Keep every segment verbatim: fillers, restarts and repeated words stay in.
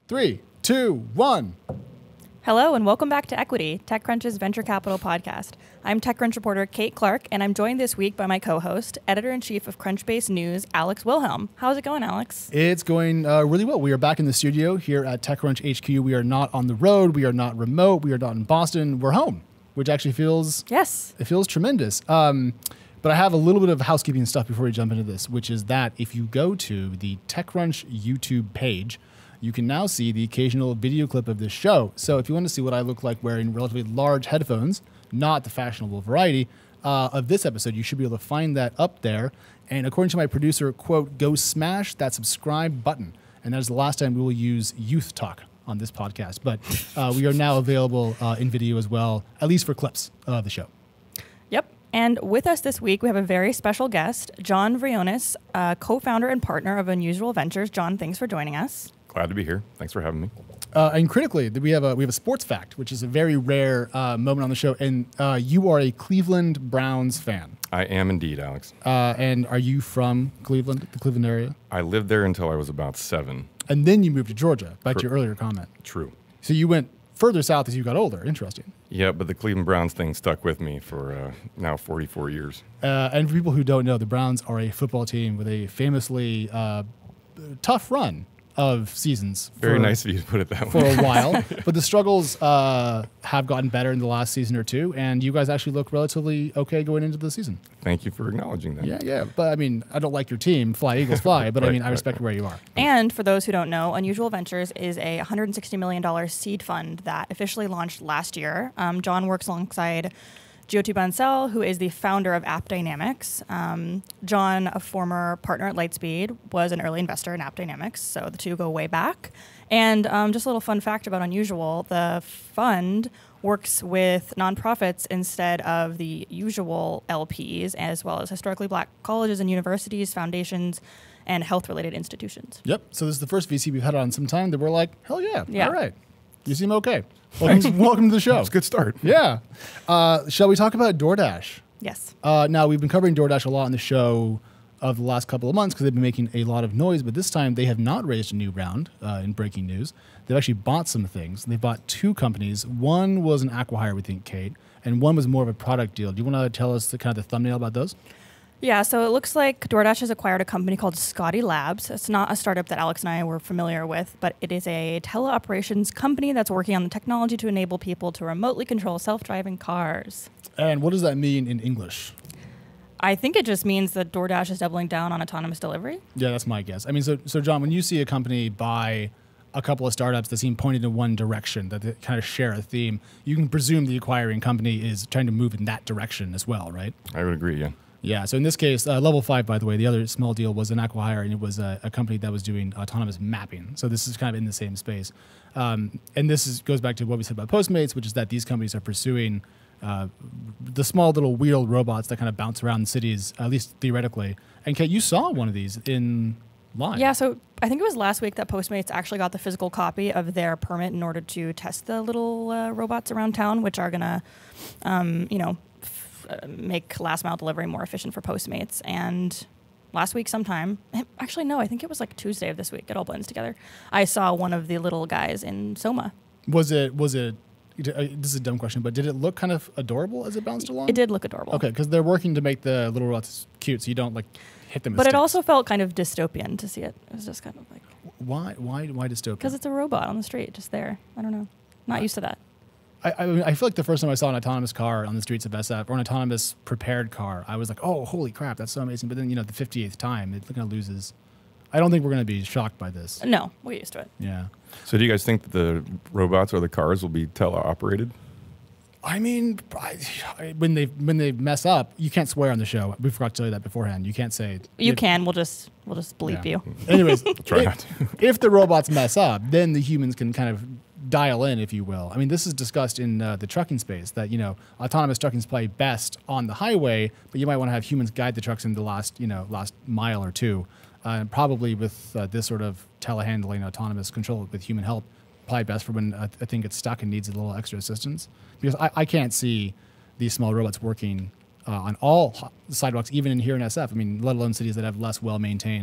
Three, two, one. Hello and welcome back to Equity, TechCrunch's venture capital podcast. I'm TechCrunch reporter Kate Clark, and I'm joined this week by my co-host, editor-in-chief of Crunchbase News, Alex Wilhelm. How's it going, Alex? It's going uh, really well. We are back in the studio here at TechCrunch H Q. We are not on the road. We are not remote. We are not in Boston. We're home, which actually feels yes, it feels tremendous. Um, but I have a little bit of housekeeping stuff before we jump into this, which is that if you go to the TechCrunch YouTube page, you can now see the occasional video clip of this show. So if you want to see what I look like wearing relatively large headphones, not the fashionable variety, uh, of this episode, you should be able to find that up there. And according to my producer, quote, go smash that subscribe button. And that is the last time we will use youth talk on this podcast. But uh, we are now available uh, in video as well, at least for clips of the show. Yep. And with us this week, we have a very special guest, John Vrionis, uh, co-founder and partner of Unusual Ventures. John, thanks for joining us. Glad to be here. Thanks for having me. Uh, and critically, we have a we have a sports fact, which is a very rare uh, moment on the show. And uh, you are a Cleveland Browns fan. I am indeed, Alex. Uh, and are you from Cleveland, the Cleveland area? I lived there until I was about seven. And then you moved to Georgia, back True. to your earlier comment. True. So you went further south as you got older. Interesting. Yeah, but the Cleveland Browns thing stuck with me for uh, now forty-four years. Uh, and for people who don't know, the Browns are a football team with a famously uh, tough run of seasons. Very for, nice of you to put it that for way. a while. But the struggles uh, have gotten better in the last season or two, and you guys actually look relatively okay going into the season. Thank you for acknowledging that. Yeah, yeah. But I mean, I don't like your team, Fly Eagles Fly, but right, I mean, I right, respect right. where you are. And for those who don't know, Unusual Ventures is a one hundred sixty million dollars seed fund that officially launched last year. Um, John works alongside Jyoti Bansal, who is the founder of App Dynamics. Um, John, a former partner at Lightspeed, was an early investor in App Dynamics, so the two go way back. And um, just a little fun fact about Unusual, the fund works with nonprofits instead of the usual L Ps, as well as historically black colleges and universities, foundations, and health-related institutions. Yep. So this is the first V C we've had on some time that we're like, hell yeah, Yeah. all right. You seem okay. Welcome, welcome to the show. It's a good start. Yeah. Uh, shall we talk about DoorDash? Yes. Uh, now, we've been covering DoorDash a lot on the show of the last couple of months because they've been making a lot of noise, but this time they have not raised a new round uh, in breaking news. They've actually bought some things. They bought two companies. One was an acqui-hire, we think, Kate, and one was more of a product deal. Do you want to tell us the kind of the thumbnail about those? Yeah, so it looks like DoorDash has acquired a company called Scotty Labs. It's not a startup that Alex and I were familiar with, but it is a teleoperations company that's working on the technology to enable people to remotely control self-driving cars. And what does that mean in English? I think it just means that DoorDash is doubling down on autonomous delivery. Yeah, that's my guess. I mean, so, so John, when you see a company buy a couple of startups that seem pointed in one direction, that they kind of share a theme, you can presume the acquiring company is trying to move in that direction as well, right? I would agree, yeah. Yeah, so in this case, uh, Level five, by the way, the other small deal was an acqui-hire, and it was a, a company that was doing autonomous mapping. So this is kind of in the same space. Um, and this is, goes back to what we said about Postmates, which is that these companies are pursuing uh, the small little wheeled robots that kind of bounce around cities, at least theoretically. And Kate, you saw one of these in line. Yeah, so I think it was last week that Postmates actually got the physical copy of their permit in order to test the little uh, robots around town, which are going to, um, you know, make last mile delivery more efficient for Postmates. And last week sometime, actually no, I think it was like Tuesday of this week, it all blends together, I saw one of the little guys in Soma. Was it, was it, this is a dumb question, but did it look kind of adorable as it bounced along? It did look adorable. Okay, because they're working to make the little robots cute, so you don't like hit them with But it sticks. also felt kind of dystopian to see it. It was just kind of like... Why, why, why dystopian? Because it's a robot on the street, just there. I don't know. Not used to that. I, I, mean, I feel like the first time I saw an autonomous car on the streets of S F or an autonomous prepared car, I was like, oh, holy crap, that's so amazing. But then, you know, the fifty-eighth time, it kind of loses. I don't think we're going to be shocked by this. No, we're used to it. Yeah. So do you guys think that the robots or the cars will be teleoperated? I mean, I, I- when they when they mess up, you can't swear on the show. We forgot to tell you that beforehand. You can't say. You if- can. We'll just we'll just bleep Yeah. you. Anyways, Try if, not to. if the robots mess up, then the humans can kind of dial in, if you will. I mean, this is discussed in uh, the trucking space that, you know, autonomous trucking is probably best on the highway, but you might want to have humans guide the trucks in the last, you know, last mile or two. Uh, and probably with uh, this sort of telehandling, autonomous control with human help, probably best for when a, a thing gets stuck and needs a little extra assistance. Because I, I can't see these small robots working uh, on all sidewalks, even in here in S F. I mean, let alone cities that have less well-maintained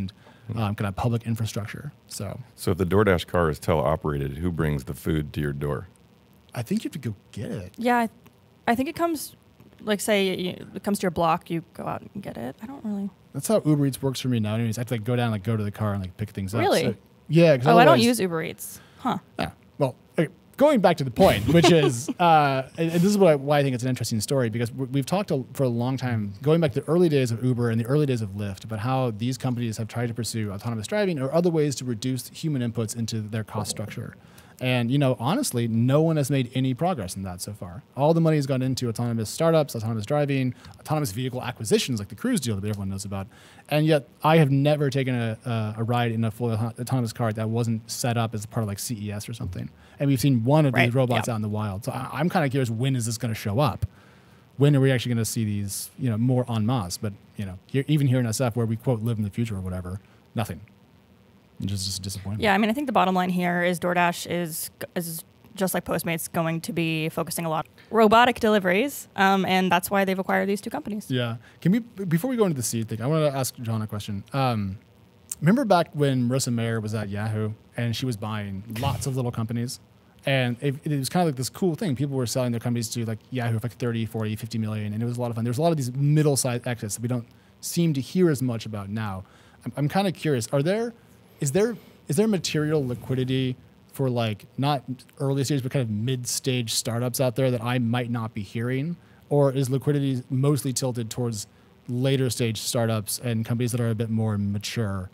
um, kind of public infrastructure. So, So if the DoorDash car is teleoperated, who brings the food to your door? I think you have to go get it. Yeah, I, I think it comes, like say you, it comes to your block, you go out and get it. I don't really. That's how Uber Eats works for me now. Anyways, I have to like go down, like go to the car and like pick things Really? up. So, yeah. Oh, I don't use Uber Eats. Huh. Yeah. Well, okay, going back to the point, which is, uh, and, and this is what I, why I think it's an interesting story, because w- we've talked a, for a long time, going back to the early days of Uber and the early days of Lyft, about how these companies have tried to pursue autonomous driving or other ways to reduce human inputs into their cost structure. And, you know, honestly, no one has made any progress in that so far. All the money has gone into autonomous startups, autonomous driving, autonomous vehicle acquisitions, like the Cruise deal that everyone knows about. And yet I have never taken a, a, a ride in a full auto- autonomous car that wasn't set up as part of like C E S or something. And we've seen one of Right. these robots Yep. out in the wild. So I, I'm kind of curious, when is this going to show up? When are we actually going to see these, you know, more en masse? But, you know, here, even here in S F, where we, quote, live in the future or whatever, nothing. Just, just disappointment. Yeah, I mean, I think the bottom line here is DoorDash is is just like Postmates going to be focusing a lot on robotic deliveries, um, and that's why they've acquired these two companies. Yeah. Can we, before we go into the seed thing, I want to ask John a question. Um, remember back when Marissa Mayer was at Yahoo and she was buying lots of little companies? And it, it was kind of like this cool thing. People were selling their companies to like Yahoo for like thirty, forty, fifty million, and it was a lot of fun. There's a lot of these middle-sized exits that we don't seem to hear as much about now. I'm, I'm kind of curious. Are there, is there, is there material liquidity for like not early stage, but kind of mid-stage startups out there that I might not be hearing? Or is liquidity mostly tilted towards later stage startups and companies that are a bit more mature?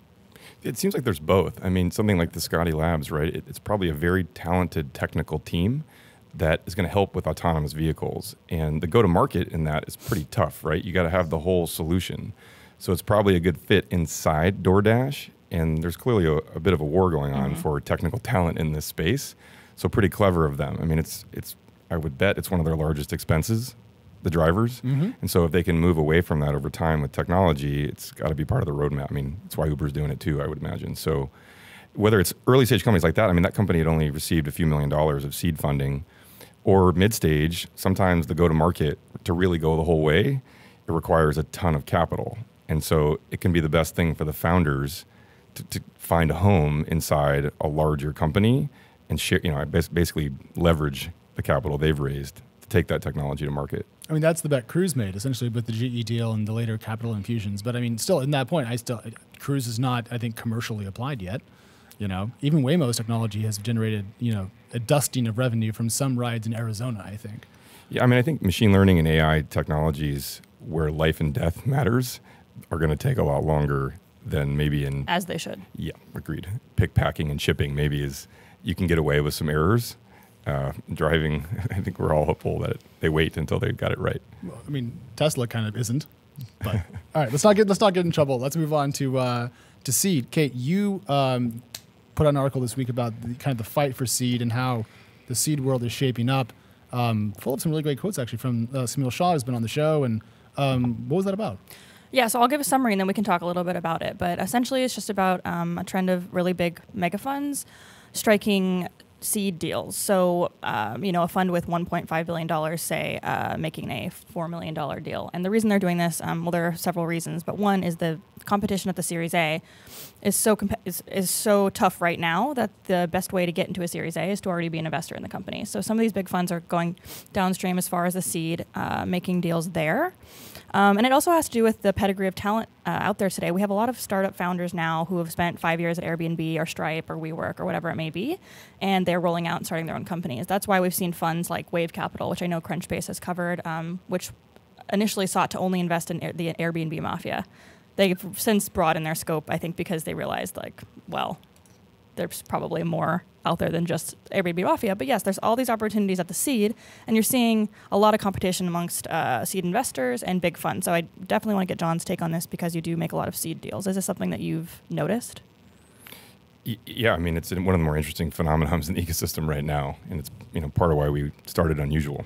It seems like there's both. I mean, something like the Scotty Labs, right? It, it's probably a very talented technical team that is going to help with autonomous vehicles. And the go-to-market in that is pretty tough, right? You got to have the whole solution. So it's probably a good fit inside DoorDash. And there's clearly a, a bit of a war going on Mm-hmm. for technical talent in this space. So pretty clever of them. I mean, it's it's. I would bet it's one of their largest expenses, the drivers. Mm-hmm. And so if they can move away from that over time with technology, it's got to be part of the roadmap. I mean, that's why Uber's doing it too, I would imagine. So whether it's early stage companies like that, I mean, that company had only received a few million dollars of seed funding, or mid stage, sometimes the go-to-market to really go the whole way, it requires a ton of capital. And so it can be the best thing for the founders to, to find a home inside a larger company and share, you know, bas- basically leverage the capital they've raised to take that technology to market. I mean, that's the bet Cruise made, essentially, with the G E deal and the later capital infusions. But I mean, still, in that point, I still, Cruise is not, I think, commercially applied yet. You know, even Waymo's technology has generated, you know, a dusting of revenue from some rides in Arizona, I think. Yeah, I mean, I think machine learning and A I technologies where life and death matters are going to take a lot longer than maybe in... As they should. Yeah, agreed. Pick, packing, and shipping maybe is, you can get away with some errors. Uh, driving, I think we're all hopeful that they wait until they got it right. Well, I mean, Tesla kind of isn't. But all right, let's not get let's not get in trouble. Let's move on to uh, to seed. Kate, you um, put out an article this week about the, kind of the fight for seed and how the seed world is shaping up. Um, full of some really great quotes actually from uh, Samuel Shaw, who's been on the show. And um, what was that about? Yeah, so I'll give a summary and then we can talk a little bit about it. But essentially, it's just about um, a trend of really big mega funds striking seed deals. So, um, you know, a fund with one point five billion dollars, say, uh, making a four million dollars deal. And the reason they're doing this, um, well, there are several reasons. But one is the competition at the Series A is so comp- is, is so tough right now that the best way to get into a Series A is to already be an investor in the company. So some of these big funds are going downstream as far as the seed, uh, making deals there. Um, and it also has to do with the pedigree of talent uh, out there today. We have a lot of startup founders now who have spent five years at Airbnb or Stripe or WeWork or whatever it may be, and they're rolling out and starting their own companies. That's why we've seen funds like Wave Capital, which I know Crunchbase has covered, um, which initially sought to only invest in Air- the Airbnb mafia. They've since broadened their scope, I think, because they realized, like, well, there's probably more out there than just Airbnb mafia. But yes, there's all these opportunities at the seed, and you're seeing a lot of competition amongst uh, seed investors and big funds. So I definitely want to get John's take on this because you do make a lot of seed deals. Is this something that you've noticed? Y- Yeah, I mean, it's one of the more interesting phenomena in the ecosystem right now, and it's, you know, part of why we started Unusual.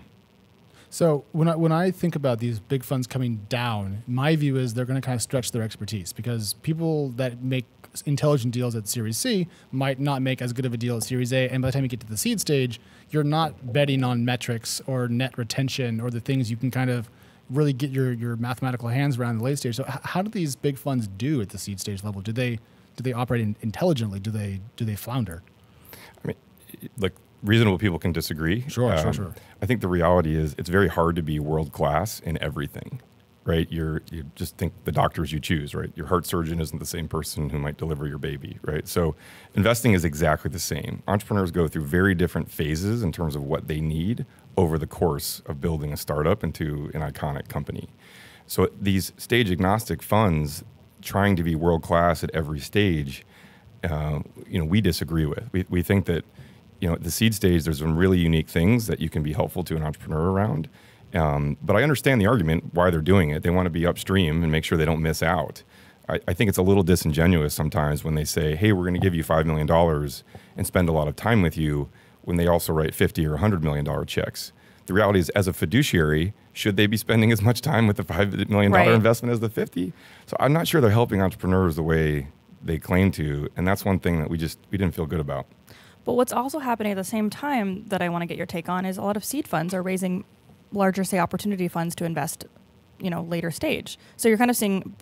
So when I, when I think about these big funds coming down, my view is they're going to kind of stretch their expertise because people that make intelligent deals at Series C might not make as good of a deal at Series A. And by the time you get to the seed stage, you're not betting on metrics or net retention or the things you can kind of really get your, your mathematical hands around the late stage. So h- how do these big funds do at the seed stage level? Do they do they operate in, intelligently? Do they do they flounder? I mean, like reasonable people can disagree. Sure, um, sure, sure. I think the reality is it's very hard to be world class in everything, right? You're you just think the doctors you choose, right? Your heart surgeon isn't the same person who might deliver your baby, right? So investing is exactly the same. Entrepreneurs go through very different phases in terms of what they need over the course of building a startup into an iconic company. So these stage agnostic funds trying to be world class at every stage, uh, you know, we disagree with. We, we think that, you know, at the seed stage, there's some really unique things that you can be helpful to an entrepreneur around. Um, but I understand the argument why they're doing it. They want to be upstream and make sure they don't miss out. I, I think it's a little disingenuous sometimes when they say, hey, we're going to give you five million dollars and spend a lot of time with you, when they also write fifty or one hundred million dollars checks. The reality is, as a fiduciary, should they be spending as much time with the five million dollars right. investment as the fifty? So I'm not sure they're helping entrepreneurs the way they claim to. And that's one thing that we just, we didn't feel good about. But what's also happening at the same time that I want to get your take on is a lot of seed funds are raising larger, say, opportunity funds to invest, you know, later stage. So you're kind of seeing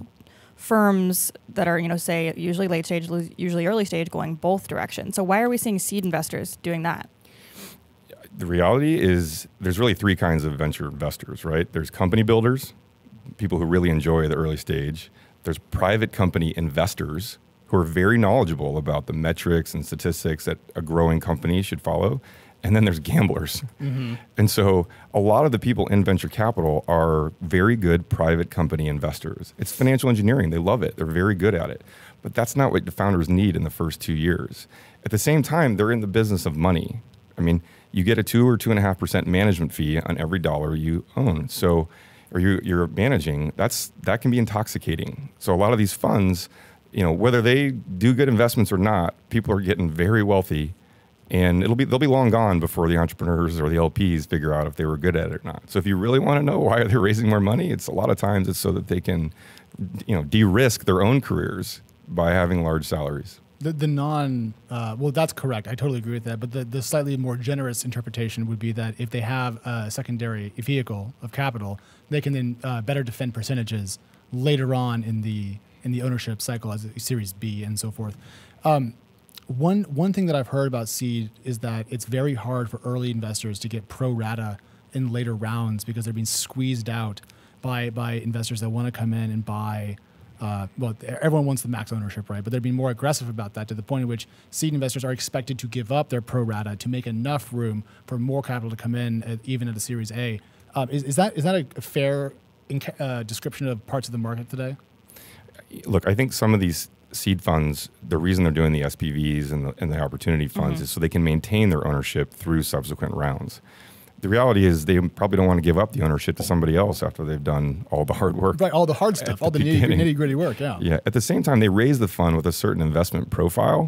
firms that are, you know, say usually late stage, usually early stage, going both directions. So why are we seeing seed investors doing that? The reality is there's really three kinds of venture investors, right? There's company builders, people who really enjoy the early stage. There's private company investors who are very knowledgeable about the metrics and statistics that a growing company should follow. And then there's gamblers. Mm-hmm. And so a lot of the people in venture capital are very good private company investors. It's financial engineering. They love it. They're very good at it. But that's not what the founders need in the first two years. At the same time, they're in the business of money. I mean, you get a two or two and a half percent management fee on every dollar you own. So, or you, you're managing, that's, that can be intoxicating. So a lot of these funds, you know, whether they do good investments or not, people are getting very wealthy, and it'll be they'll be long gone before the entrepreneurs or the L Ps figure out if they were good at it or not. So if you really want to know why they're raising more money, it's a lot of times it's so that they can, you know, de-risk their own careers by having large salaries. The, the non, uh, well, that's correct. I totally agree with that. But the, the slightly more generous interpretation would be that if they have a secondary vehicle of capital, they can then uh, better defend percentages later on in the in the ownership cycle as a Series B and so forth. Um, one one thing that I've heard about seed is that it's very hard for early investors to get pro rata in later rounds because they're being squeezed out by by investors that want to come in and buy. Uh, well, everyone wants the max ownership, right? But they're being more aggressive about that to the point at which seed investors are expected to give up their pro rata to make enough room for more capital to come in, at, even at a Series A. Um, is, is that is that a fair inca- uh, description of parts of the market today? Look, I think some of these seed funds, the reason they're doing the S P Vs and the, and the opportunity funds mm-hmm. is so they can maintain their ownership through subsequent rounds. The reality is they probably don't want to give up the ownership to somebody else after they've done all the hard work. Right, all the hard stuff, all the, the nitty, nitty gritty work, yeah. Yeah. At the same time, they raise the fund with a certain investment profile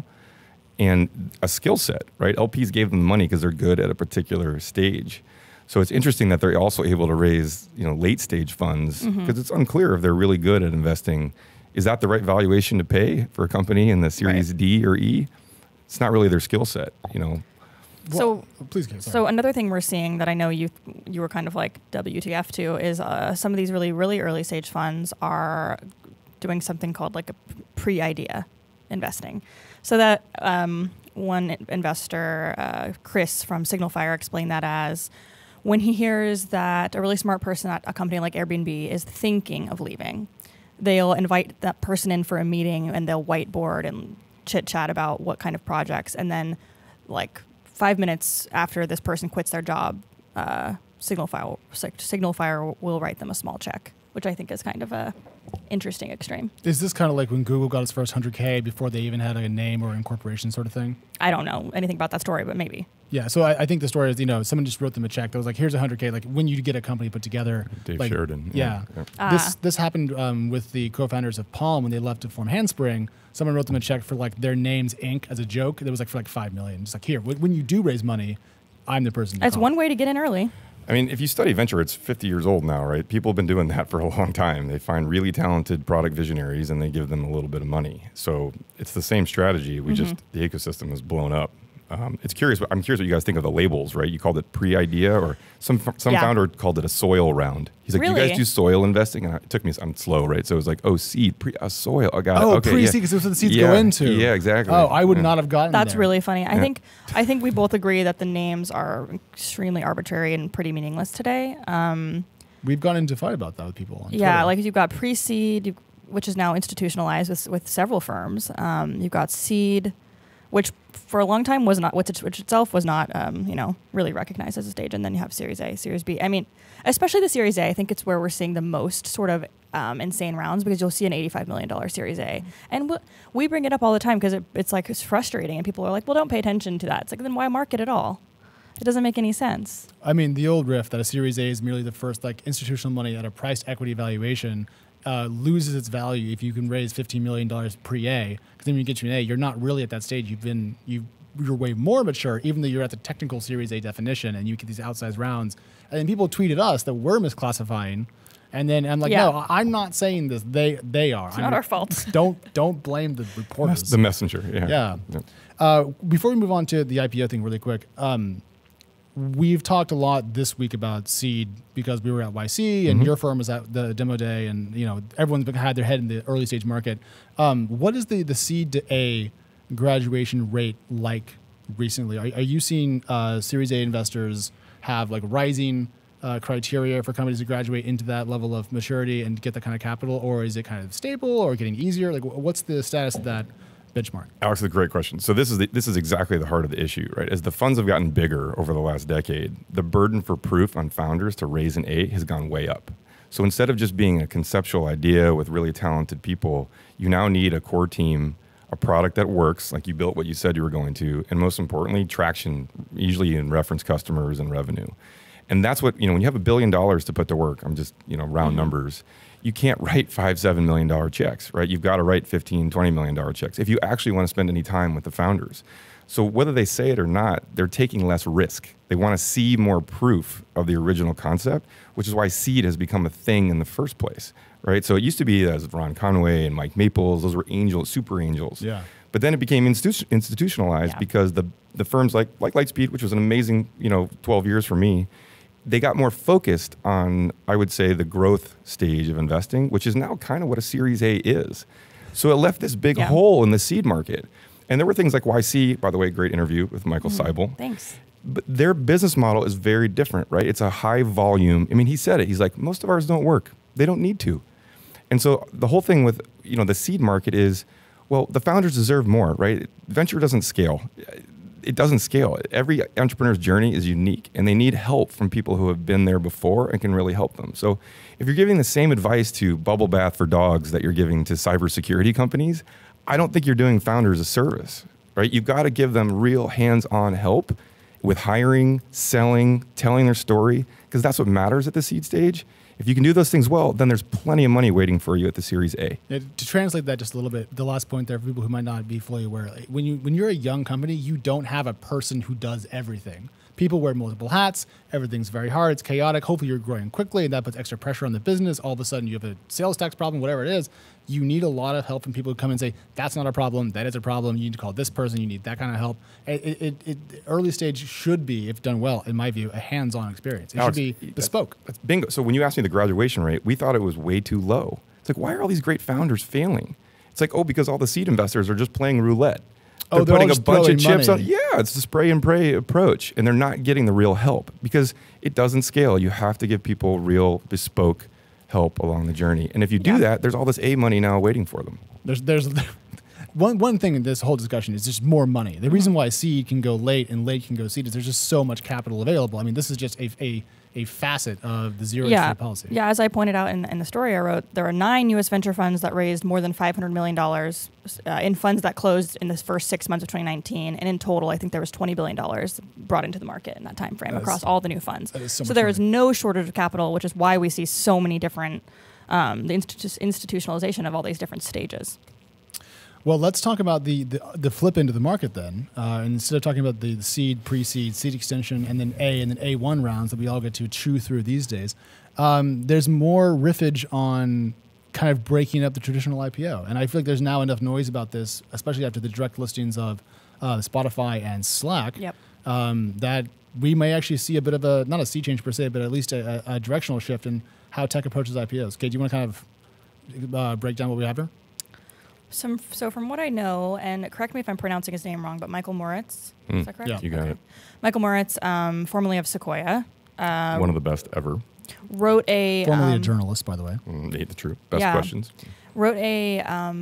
and a skill set, right? L Ps gave them the money because they're good at a particular stage. So it's interesting that they're also able to raise, you know, late stage funds because mm-hmm. it's unclear if they're really good at investing. Is that the right valuation to pay for a company in the Series right. D or E? It's not really their skill set, you know. So, well, please go. So another thing we're seeing that I know you you were kind of like W T F to is uh, some of these really really early stage funds are doing something called like a pre-idea investing. So that um, one investor, uh, Chris from SignalFire, explained that as when he hears that a really smart person at a company like Airbnb is thinking of leaving, they'll invite that person in for a meeting and they'll whiteboard and chit chat about what kind of projects, and then like five minutes after this person quits their job, uh, SignalFire, SignalFire will write them a small check, which I think is kind of a interesting extreme. Is this kind of like when Google got its first one hundred K before they even had a name or incorporation sort of thing? I don't know anything about that story, but maybe. Yeah, so I, I think the story is, you know, someone just wrote them a check that was like, here's one hundred K. Like when you get a company put together. Dave like, Sheridan. Yeah. yeah. Uh, this this happened um, with the co-founders of Palm when they left to form Handspring. Someone wrote them a check for like their names Incorporated as a joke. That was like for like five million dollars. Just like, here, when you do raise money, I'm the person to That's call. one way to get in early. I mean, if you study venture, it's fifty years old now, right? People have been doing that for a long time. They find really talented product visionaries and they give them a little bit of money. So it's the same strategy. We mm-hmm. just, the ecosystem is blown up. Um, it's curious. I'm curious what you guys think of the labels, right? You called it pre-idea, or some some Yeah. founder called it a soil round. He's like, "Do Really? you guys do soil investing?" And I, it took me. I'm slow, right? So it was like, "Oh, seed, pre, a soil. I got Oh, it. Okay, pre-seed, yeah. because that's what the seeds yeah, go into. Yeah, exactly. Oh, I would yeah. not have gotten That's there. really funny. I Yeah. think I think we both agree that the names are extremely arbitrary and pretty meaningless today. Um, We've gone into fight about that with people. On yeah, Twitter. like you've got pre-seed, you've- which is now institutionalized with, with several firms. Um, you've got seed, which for a long time was not, which, it, which itself was not, um, you know, really recognized as a stage. And then you have Series A, Series B. I mean, especially the Series A, I think it's where we're seeing the most sort of um, insane rounds, because you'll see an eighty-five million dollars Series A. And w- we bring it up all the time because it, it's like, it's frustrating. And people are like, well, don't pay attention to that. It's like, then why market at all? It doesn't make any sense. I mean, the old riff that a Series A is merely the first like institutional money at a price equity valuation uh, loses its value if you can raise fifteen million dollars pre-A. Because then when you get to an A, you're not really at that stage. You've been you you're way more mature, even though you're at the technical Series A definition, and you get these outsized rounds. And then people tweeted us that we're misclassifying. And then I'm like, Yeah. no, I'm not saying this. They they are. It's I'm, not our fault. Don't don't blame the reporters. The messenger. Yeah. Yeah. Yeah. Uh, before we move on to the I P O thing really quick, um, we've talked a lot this week about seed because we were at Y C and Mhm. your firm was at the demo day, and you know everyone's been, had their head in the early stage market. Um, what is the, the seed to A graduation rate like recently? Are, are you seeing uh, Series A investors have like rising uh, criteria for companies to graduate into that level of maturity and get that kind of capital, or is it kind of stable or getting easier? Like, wh- what's the status of that benchmark? Alex, that's a great question. So this is the, this is exactly the heart of the issue, right? As the funds have gotten bigger over the last decade, the burden for proof on founders to raise an A has gone way up. So instead of just being a conceptual idea with really talented people, you now need a core team, a product that works, like you built what you said you were going to, and most importantly, traction, usually in reference customers and revenue. And that's what, you know, when you have a billion dollars to put to work, I'm just, you know, round mm-hmm. numbers, you can't write five, seven million dollar checks, right? You've got to write fifteen, twenty million dollar checks if you actually want to spend any time with the founders. So whether they say it or not, they're taking less risk. They want to see more proof of the original concept, which is why seed has become a thing in the first place, right? So it used to be as Ron Conway and Mike Maples, those were angels, super angels. Yeah. But then it became institu- institutionalized Yeah. because the the firms like like Lightspeed, which was an amazing, you know, twelve years for me, they got more focused on, I would say, the growth stage of investing, which is now kind of what a Series A is. So it left this big Yeah. hole in the seed market. And there were things like Y C, by the way, great interview with Michael Mm, Seibel. Thanks. But their business model is very different, right? It's a high volume. I mean, he said it. He's like, most of ours don't work. They don't need to. And so the whole thing with, you know, the seed market is, well, the founders deserve more, right? Venture doesn't scale. It doesn't scale. Every entrepreneur's journey is unique, and they need help from people who have been there before and can really help them. So if you're giving the same advice to bubble bath for dogs that you're giving to cybersecurity companies, I don't think you're doing founders a service, right? You've got to give them real hands-on help with hiring, selling, telling their story, because that's what matters at the seed stage. If you can do those things well, then there's plenty of money waiting for you at the Series A. Yeah, to translate that just a little bit, the last point there for people who might not be fully aware, like, when you when you're a young company, you don't have a person who does everything. People wear multiple hats. Everything's very hard. It's chaotic. Hopefully you're growing quickly, and that puts extra pressure on the business. All of a sudden you have a sales tax problem, whatever it is. You need a lot of help from people who come and say, that's not a problem. That is a problem. You need to call this person. You need that kind of help. It, it, it, early stage should be, if done well, in my view, a hands-on experience. It Alex, should be bespoke. That's bingo. So when you asked me the graduation rate, we thought it was way too low. It's like, why are all these great founders failing? It's like, oh, because all the seed investors are just playing roulette. They're, Oh, they're all putting a just bunch of throwing chips money. on. Yeah, it's the spray and pray approach, and they're not getting the real help because it doesn't scale. You have to give people real bespoke help along the journey, and if you do Yeah. that, there's all this A money now waiting for them. There's there's one one thing in this whole discussion is just more money. The reason why seed can go late and late can go seed is there's just so much capital available. I mean, this is just a a, a facet of the zero Yeah. interest policy. Yeah, as I pointed out in, in the story I wrote, there are nine U S venture funds that raised more than five hundred million dollars uh, in funds that closed in the first six months of twenty nineteen. And in total, I think there was twenty billion dollars brought into the market in that time frame That is- across all the new funds. that is so So, much there is money. no shortage of capital, which is why we see so many different, um, the institu- institutionalization of all these different stages. Well, let's talk about the, the, the flip into the market then. Uh, and instead of talking about the, the seed, pre-seed, seed extension, and then A and then A one rounds that we all get to chew through these days, um, there's more riffage on kind of breaking up the traditional I P O. And I feel like there's now enough noise about this, especially after the direct listings of uh, Spotify and Slack, Yep. um, that we may actually see a bit of a, not a sea change per se, but at least a, a directional shift in how tech approaches I P Os. Kate, do you want to kind of uh, break down what we have here? Some, so from what I know, and correct me if I'm pronouncing his name wrong, but Michael Moritz, Mm. is that correct? Yeah. You got Okay. it. Michael Moritz, um, formerly of Sequoia, uh, One of the best ever. wrote a Formerly a um, journalist, by the way. Mm, they hate the truth. Best Yeah. questions. wrote a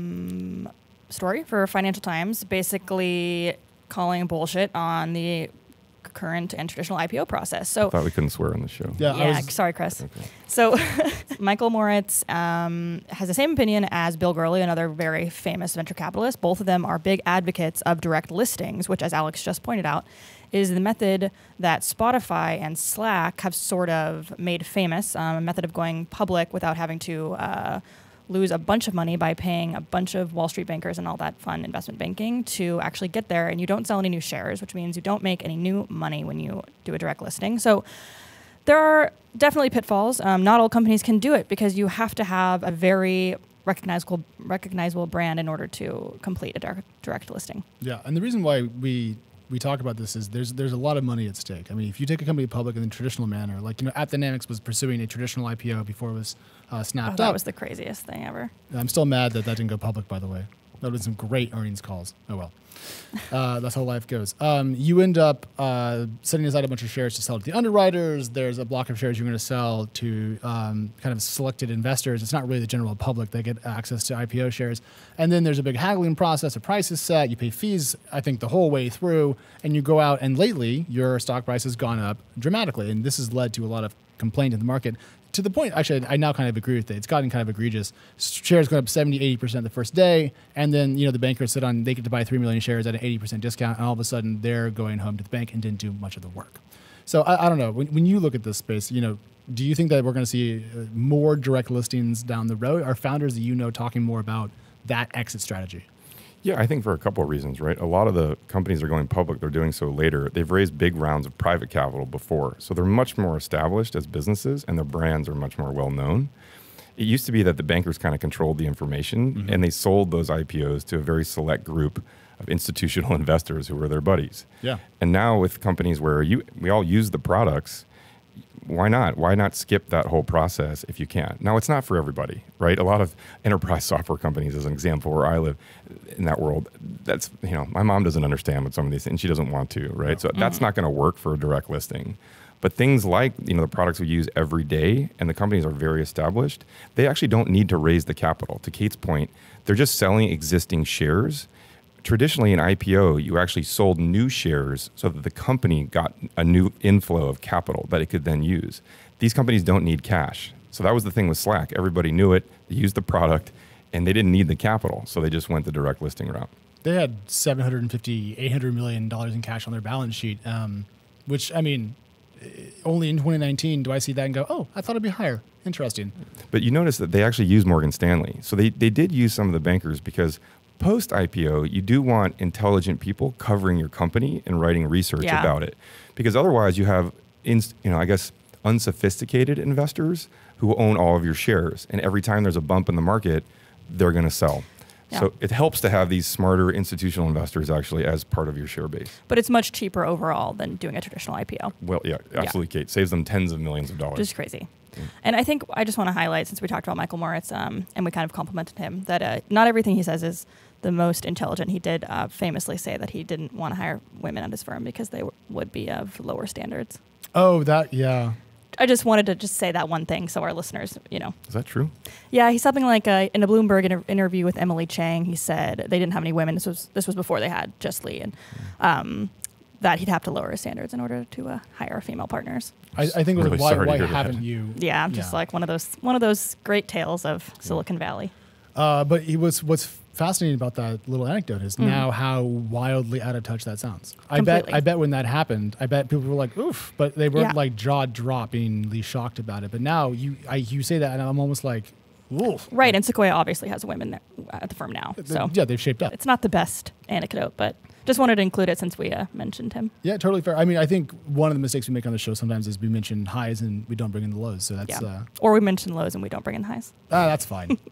um, story for Financial Times, basically calling bullshit on the current and traditional I P O process. So, Thought we couldn't swear on the show. Yeah, I yeah, was- sorry, Chris. Okay. So, Michael Moritz um, has the same opinion as Bill Gurley, another very famous venture capitalist. Both of them are big advocates of direct listings, which, as Alex just pointed out, is the method that Spotify and Slack have sort of made famous, um, a method of going public without having to uh, lose a bunch of money by paying a bunch of Wall Street bankers and all that fun investment banking to actually get there. And you don't sell any new shares, which means you don't make any new money when you do a direct listing. So there are definitely pitfalls. Um, not all companies can do it because you have to have a very recognizable recognizable brand in order to complete a direct, direct listing. Yeah, and the reason why we we talk about this is there's there's a lot of money at stake. I mean, if you take a company public in the traditional manner, like, you know, AppDynamics was pursuing a traditional I P O before it was uh, Oh, snapped that up. was the craziest thing ever. I'm still mad that that didn't go public, by the way. That would have been some great earnings calls. Oh, well. Uh, that's how life goes. Um, you end up uh, setting aside a bunch of shares to sell to the underwriters. There's a block of shares you're going to sell to um, kind of selected investors. It's not really the general public. They get access to I P O shares. And then there's a big haggling process. A price is set. You pay fees, I think, the whole way through. And you go out, and lately, your stock price has gone up dramatically. And this has led to a lot of complaint in the market. To the point, actually, I now kind of agree with it. It's gotten kind of egregious. Shares going up seventy, eighty percent the first day, and then, you know, the bankers sit on, they get to buy three million shares at an eighty percent discount, and all of a sudden they're going home to the bank and didn't do much of the work. So I, I don't know. When, when you look at this space, you know, do you think that we're going to see uh, more direct listings down the road? Are founders that you know talking more about that exit strategy? Yeah, I think for a couple of reasons, right? A lot of the companies that are going public, they're doing so later. They've raised big rounds of private capital before. So they're much more established as businesses and their brands are much more well known. It used to be that the bankers kind of controlled the information mm-hmm. and they sold those I P Os to a very select group of institutional investors who were their buddies. Yeah. And now with companies where you we all use the products, why not? Why not skip that whole process if you can? Now, it's not for everybody, right? A lot of enterprise software companies, as an example, where I live in that world, that's, you know, my mom doesn't understand what some of these things, she doesn't want to, right? No. So mm-hmm. that's not going to work for a direct listing. But things like, you know, the products we use every day and the companies are very established, they actually don't need to raise the capital. To Kate's point, they're just selling existing shares. Traditionally, in I P O, you actually sold new shares so that the company got a new inflow of capital that it could then use. These companies don't need cash. So that was the thing with Slack. Everybody knew it, they used the product, and they didn't need the capital. So they just went the direct listing route. They had seven hundred fifty, eight hundred million dollars in cash on their balance sheet, um, which, I mean, only in twenty nineteen do I see that and go, oh, I thought it'd be higher. Interesting. But you notice that they actually use Morgan Stanley. So they, they did use some of the bankers because post-I P O, you do want intelligent people covering your company and writing research yeah. about it. Because otherwise you have, inst- you know, I guess, unsophisticated investors who own all of your shares. And every time there's a bump in the market, they're going to sell. Yeah. So it helps to have these smarter institutional investors actually as part of your share base. But it's much cheaper overall than doing a traditional I P O. Well, yeah, absolutely, yeah. Kate. Saves them tens of millions of dollars. Just crazy. And I think I just want to highlight, since we talked about Michael Moritz, um, and we kind of complimented him, that uh, not everything he says is the most intelligent. He did uh, famously say that he didn't want to hire women at his firm because they w- would be of lower standards. Oh, that, yeah. I just wanted to just say that one thing so our listeners, you know. Is that true? Yeah, he's something like uh, in a Bloomberg inter- interview with Emily Chang, he said they didn't have any women. This was this was before they had Just Lee, and um, that he'd have to lower his standards in order to uh, hire female partners. I, I think it was really why, sorry to why hear that. haven't you? Yeah, just yeah. like one of those one of those great tales of Silicon Valley. Uh, but he was what's fascinating about that little anecdote is Mm. now how wildly out of touch that sounds. I Completely. bet I bet when that happened, I bet people were like, oof, but they weren't Yeah. like jaw-droppingly shocked about it. But now you I, you say that and I'm almost like, oof. Right, and Sequoia obviously has women there at the firm now. So Yeah, they've shaped up. it's not the best anecdote, but just wanted to include it since we uh, mentioned him. Yeah, totally fair. I mean, I think one of the mistakes we make on the show sometimes is we mention highs and we don't bring in the lows. So that's Yeah. uh, Or we mention lows and we don't bring in highs. ah, that's fine.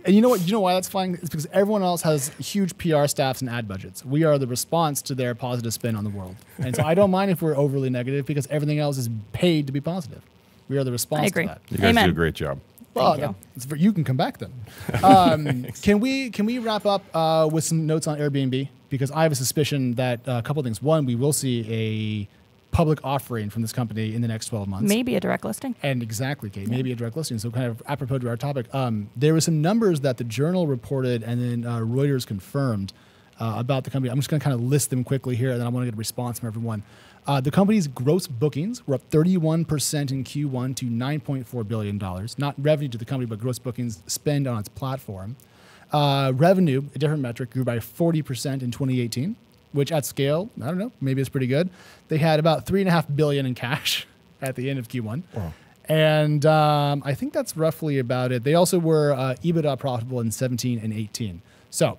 And you know what? You know why that's flying? It's because everyone else has huge P R staffs and ad budgets. We are the response to their positive spin on the world. And so I don't mind if we're overly negative because everything else is paid to be positive. We are the response I agree. to that. You guys Amen. do a great job. Well, Thank you. it's for, you can come back then. Um, can we can we wrap up uh, with some notes on Airbnb? Because I have a suspicion that uh, a couple of things. One, we will see a public offering from this company in the next twelve months. Maybe a direct listing. And exactly, Kate, maybe a direct listing. So kind of apropos to our topic, um, there were some numbers that the Journal reported and then uh, Reuters confirmed uh, about the company. I'm just going to kind of list them quickly here, and then I want to get a response from everyone. Uh, the company's gross bookings were up thirty-one percent in Q one to nine point four billion dollars. Not revenue to the company, but gross bookings spend on its platform. Uh, revenue, a different metric, grew by forty percent in twenty eighteen, which at scale, I don't know, maybe it's pretty good. They had about three and a half billion in cash at the end of Q one. Wow. And um, I think that's roughly about it. They also were uh, EBITDA profitable in seventeen and eighteen. So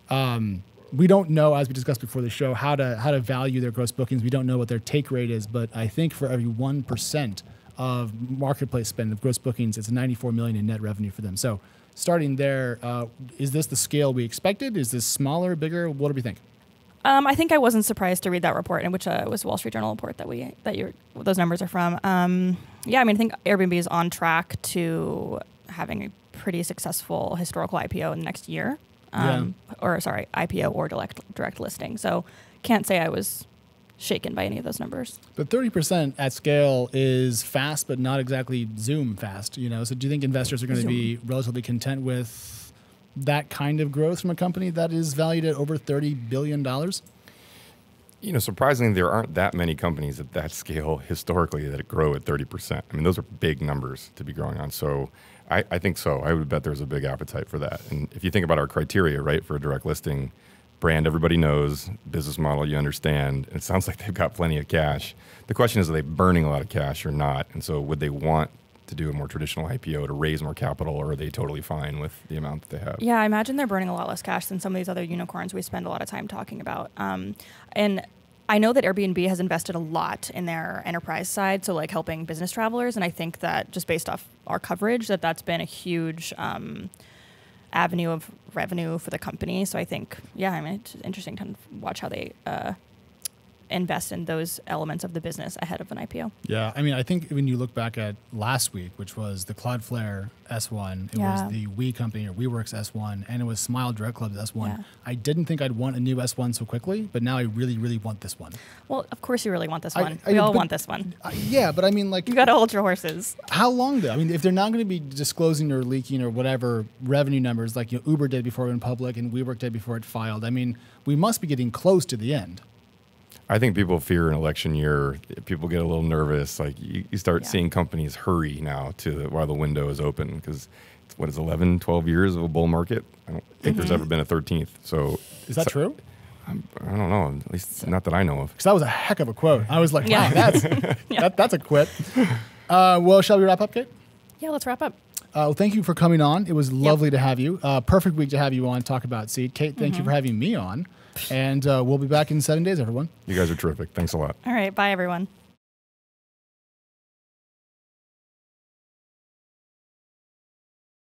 um, we don't know, as we discussed before the show, how to how to value their gross bookings. We don't know what their take rate is, but I think for every one percent of marketplace spend of gross bookings, it's ninety-four million in net revenue for them. So starting there, uh, is this the scale we expected? Is this smaller, bigger? What do we think? Um, I think I wasn't surprised to read that report, in which uh, was Wall Street Journal report that we that you those numbers are from. Um, yeah, I mean, I think Airbnb is on track to having a pretty successful historical I P O in the next year, um, yeah. or sorry, I P O or direct direct listing. So can't say I was shaken by any of those numbers. But thirty percent at scale is fast, but not exactly Zoom fast. You know, so do you think investors are going to be relatively content with that kind of growth from a company that is valued at over thirty billion dollars? You know, surprisingly, there aren't that many companies at that scale historically that grow at thirty percent. I mean, those are big numbers to be growing on. So I, I think so. I would bet there's a big appetite for that. And if you think about our criteria, right, for a direct listing, brand everybody knows, business model you understand, it sounds like they've got plenty of cash. The question is, are they burning a lot of cash or not? And so would they want to do a more traditional I P O to raise more capital, or are they totally fine with the amount that they have? Yeah, I imagine they're burning a lot less cash than some of these other unicorns we spend a lot of time talking about. Um, and I know that Airbnb has invested a lot in their enterprise side, so like helping business travelers. And I think that just based off our coverage, that that's been a huge um, avenue of revenue for the company. So I think, yeah, I mean, it's interesting to watch how they uh, invest in those elements of the business ahead of an I P O. Yeah, I mean, I think when you look back at last week, which was the Cloudflare S one, it Yeah. was the We Company or WeWorks S one, and it was Smile Direct Club's S one. Yeah. I didn't think I'd want a new S one so quickly, but now I really, really want this one. Well, of course you really want this I- one. I- we all but- want this one. Uh, yeah, but I mean, like, You got to hold your horses. how long though? I mean, if they're not going to be disclosing or leaking or whatever revenue numbers like, you know, Uber did before it went public and WeWork did before it filed, I mean, we must be getting close to the end. I think people fear an election year. People get a little nervous. Like you, you start Yeah. seeing companies hurry now to the, while the window is open because what is eleven, twelve years of a bull market? I don't think there's ever been a thirteenth. So Is that so- true? I'm, I don't know. At least not that I know of. Because that was a heck of a quote. I was like, wow, Yeah. that's that, that's a quit. Uh, well, shall we wrap up, Kate? Yeah, let's wrap up. Uh, well, thank you for coming on. It was lovely to have you. Uh, perfect week to have you on, talk about Seed. Kate, thank you for having me on. And uh, we'll be back in seven days, everyone. You guys are terrific. Thanks a lot. All right. Bye, everyone.